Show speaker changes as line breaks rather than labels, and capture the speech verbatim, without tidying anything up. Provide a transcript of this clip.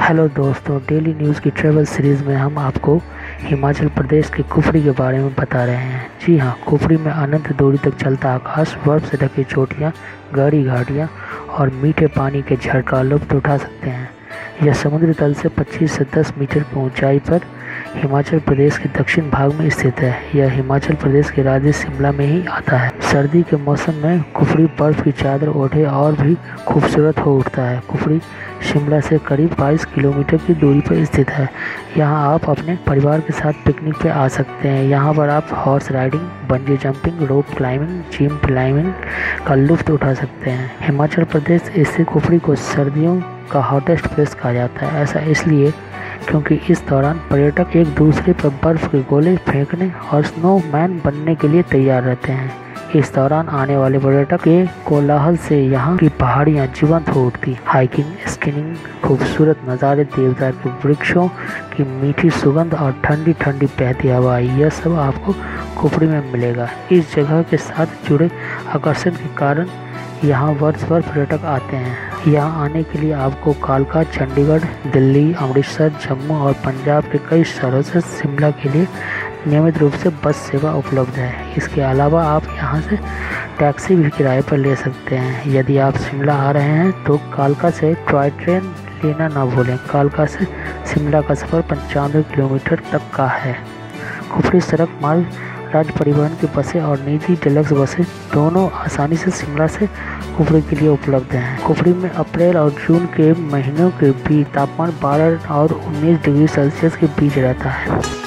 Hello दोस्तों, daily news की travel series में हम आपको हिमाचल प्रदेश के कुफरी के बारे में बता रहे हैं। जी हाँ, कुफरी में अनंत दूरी तक चलता आकाश, बर्फ से ढकी चोटियाँ, गहरी घाटियाँ और मीठे पानी के झरने का लुत्फ उठा सकते हैं। यह समुद्री तल से पच्चीस से दस मीटर की ऊंचाई पर हिमाचल प्रदेश के दक्षिण भाग में स्थित है। यह हिमाचल प्रदेश के राज्य शिमला में ही आता है। सर्दी के मौसम में कुफरी बर्फ की चादर ओढ़े और भी खूबसूरत हो उठता है। कुफरी शिमला से करीब बाईस किलोमीटर की दूरी पर स्थित है। यहाँ आप अपने परिवार के साथ पिकनिक पे आ सकते हैं। यहाँ पर आप horse riding, bungee jumping, rope climbing, gym climbing का लुत्फ उठा सकते हैं। हिमाचल प्रदेश स्थित कुफरी को सर्दियों का हॉटेस्ट प्लेस कहा जाता है। ऐसा इसलिए क्योंकि इस दौरान पर्यटक एक दूसरे पर बर्फ के गोले फेंकने और स्नोमैन बनने के लिए तैयार रहते हैं। इस दौरान आने वाले पर्यटक के कोलाहल से यहाँ की पहाड़ियाँ जीवंत हो उठती। हाइकिंग, स्कीइंग, खूबसूरत नज़ारे, देवदार के वृक्षों की मीठी सुगंध और ठंडी ठंडी बहती हवा, यह सब आपको कुफरी में मिलेगा। इस जगह के साथ जुड़े आकर्षण के कारण यहाँ वर्ष भर पर्यटक आते हैं। यहाँ आने के लिए आपको कालका, चंडीगढ़, दिल्ली, अमृतसर, जम्मू और पंजाब के कई शहरों से शिमला के लिए नियमित रूप से बस सेवा उपलब्ध है। इसके अलावा आप यहाँ से टैक्सी भी किराए पर ले सकते हैं। यदि आप शिमला आ रहे हैं तो कालका से टॉय ट्रेन लेना ना भूलें। कालका से शिमला का सफ़र पंचानवे किलोमीटर तक का है। कुफरी सड़क मार्ग, राज्य परिवहन की बसें और निजी डिलक्स बसें दोनों आसानी से शिमला से कुफरी के लिए उपलब्ध हैं। कुफरी में अप्रैल और जून के महीनों के बीच तापमान बारह और उन्नीस डिग्री सेल्सियस के बीच रहता है।